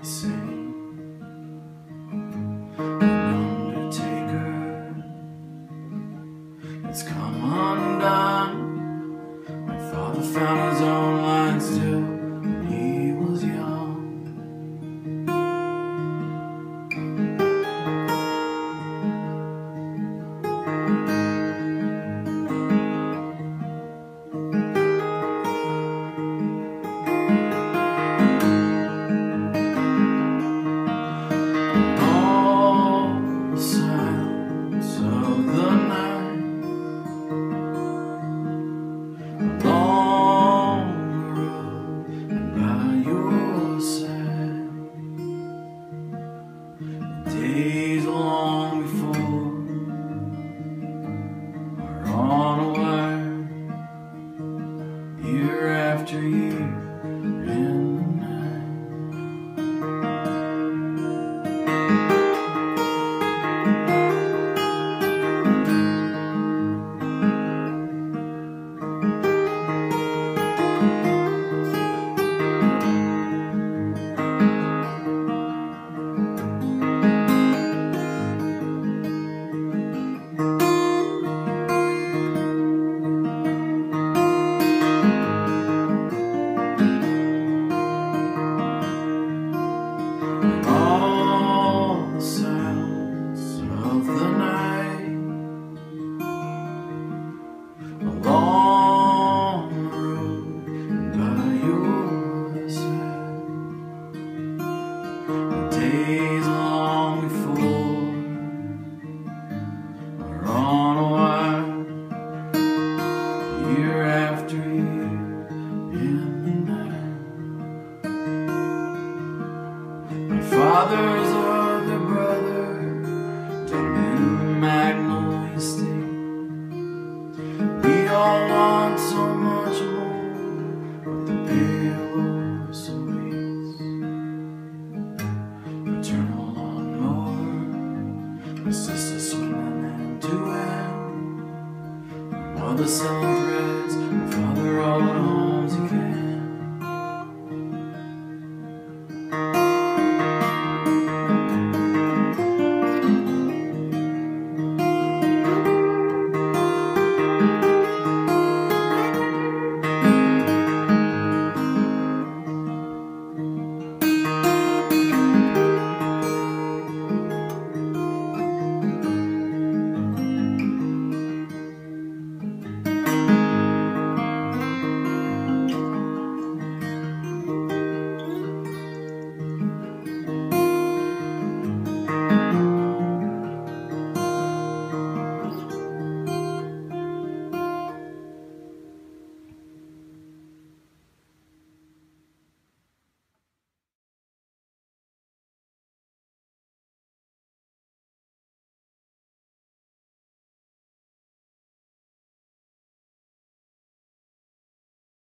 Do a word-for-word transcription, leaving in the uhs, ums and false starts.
sing an Undertaker. It's come undone. My father found his own line still when he was young. Days long before are on a wire, year after year in the night. Days long before are on a wire, year after year in the night. My father's other brother died in Magnolia State. We all want so much more, but the payoff's so Fraternal lawn-mower, my sister swinging end to end, my mother selling